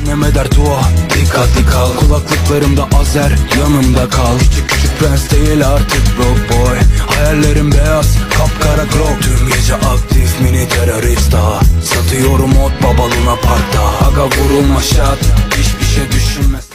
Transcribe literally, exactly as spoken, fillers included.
Anneme der dua, dikkatli kal. Kulaklıklarımda Azer, yanımda kal. Küçük küçük prens değil artık broke boy. Hayallerim beyaz, kapkara glock. Tüm gece aktif mini terörist daha. Satıyorum ot baba Luna Park'ta. Aga vurulma şat, hiçbir şey düşünmez.